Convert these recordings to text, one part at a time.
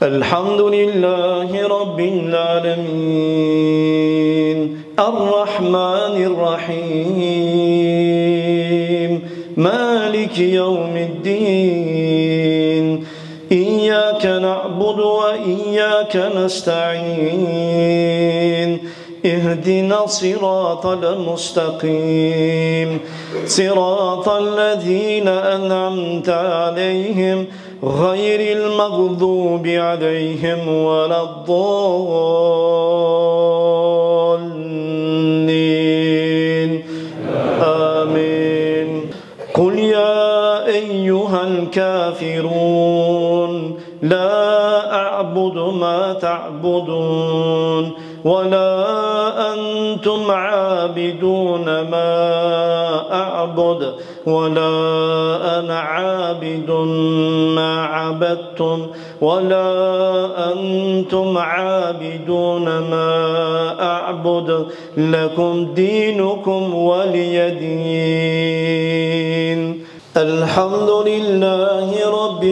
الحمد لله رب العالمين الرحمن الرحيم مالك يوم الدين إياك نعبد وإياك نستعين اهدنا الصراط المستقيم صراط الذين أنعمت عليهم غير المغضوب عليهم ولا الضالين آمين. قل يا أيها الكافرون لا أعبد ما تعبدون ولا أنتم عابدون ما أعبد ولا أنا عابد ما عبدتم ولا أنتم عابدون ما أعبد لكم دينكم ولي دين. الحمد لله رب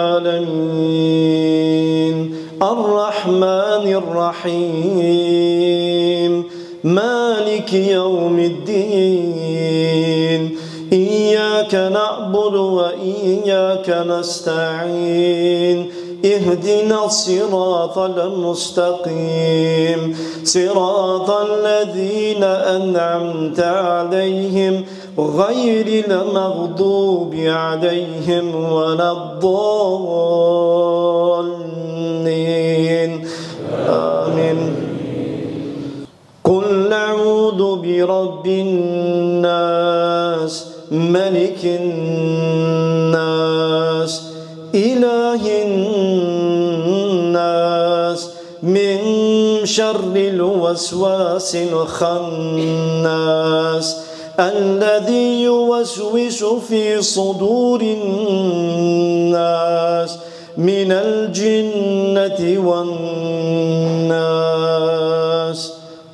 العالمين الرحمن الرحيم مالك يوم الدين إياك نعبد وإياك نستعين اهدنا الصراط المستقيم صراط الذين أنعمت عليهم غير المغضوب عليهم ولا الضالين آمين. قل أعوذ برب الناس ملك الناس إله الناس من شر الوسواس الخناس الذي يوسوس في صدور الناس من الجنة والناس.